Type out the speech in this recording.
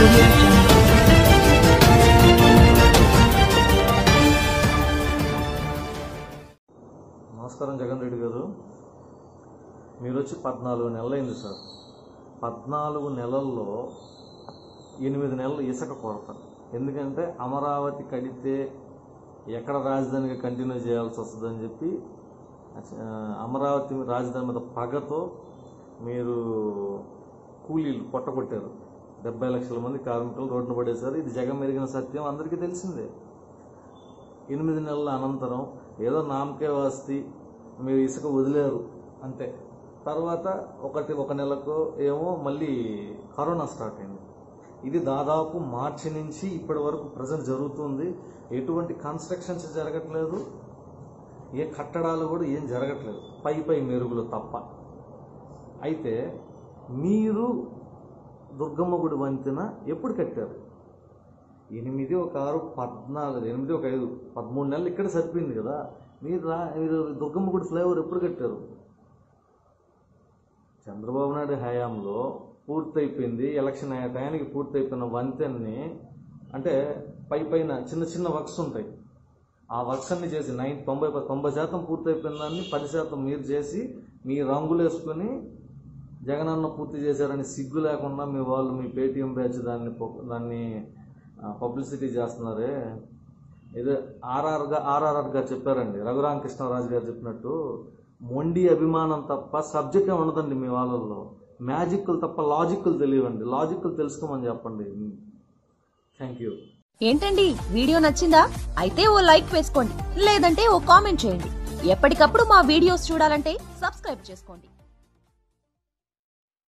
Audio Jungle. నమస్కారం జగన్ రెడ్డి గారు, మీరు వచ్చి 14 నెలలైంది సార్. 14 నెలల్లో 8 నెలలు ఇసుక కొరత. ఎందుకంటే అమరావతి కడితే ఎక్కడ రాజధానిగా కంటిన్యూ చేయాల్సి వస్తుందని చెప్పి అమరావతి రాజధాని మీద పగతో మీరు కూలీలు పొట్టగొట్టారు. 70 లక్షల మంది కార్మికులు రోడ్డున పడేశారు. ఇది జగం మెరిగిన సత్యం, అందరికీ తెలిసిందే. 8 నెలల అనంతరం ఏదో నామకే వాస్తి మీరు ఇసుక వదిలేరు అంతే. తర్వాత ఒక నెలకు ఏమో మళ్ళీ కరోనా స్టార్ట్ అయింది. ఇది దాదాపు మార్చి నుంచి ఇప్పటి వరకు ప్రజెంట్ జరుగుతుంది. ఎటువంటి కన్స్ట్రక్షన్స్ జరగట్లేదు, ఏ కట్టడాలు కూడా ఏం జరగట్లేదు, పై మెరుగులు తప్ప. అయితే మీరు దుర్గమ్మ గుడి వంతెన ఎప్పుడు కట్టారు? 8 ఒక 6 14 8 ఒక 5 13 నెలలు ఇక్కడ సరిపోయింది కదా. మీరు దుర్గమ్మ గుడి ఫ్లైఓవర్ ఎప్పుడు కట్టారు? చంద్రబాబు నాయుడు హయాంలో పూర్తయిపోయింది. ఎలక్షన్ అయ్యే టయానికి పూర్తయిపోయిన వంతెన్ని అంటే పైన చిన్న వర్క్స్ ఉంటాయి. ఆ వర్క్స్ అన్ని చేసి 90% పూర్తయిపోయిన దాన్ని 10% మీరు చేసి మీ రంగులు వేసుకుని జగనన్న పూర్తి చేశారని సిగ్గు లేకుండా మీ వాళ్ళు మీ పేటీఎం బ్యాచ్ దాన్ని పబ్లిసిటీ చేస్తున్నారే. ఏదో ఆర్ఆర్గా చెప్పారండి, రఘురామకృష్ణరాజు గారు చెప్పినట్టు, మొండి అభిమానం తప్ప సబ్జెక్టే ఉండదండి మీ వాళ్ళల్లో. మ్యాజిక్లు తప్ప లాజిక్లు తెలియవండి. లాజిక్లు తెలుసుకోమని చెప్పండి. Thank you. ఏంటండి, వీడియో నచ్చిందా? అయితే ఓ లైక్ వేసుకోండి, లేదంటే ఓ కామెంట్ చేయండి. ఎప్పటికప్పుడు మా వీడియోస్ చూడాలంటే సబ్స్క్రైబ్ చేసుకోండి.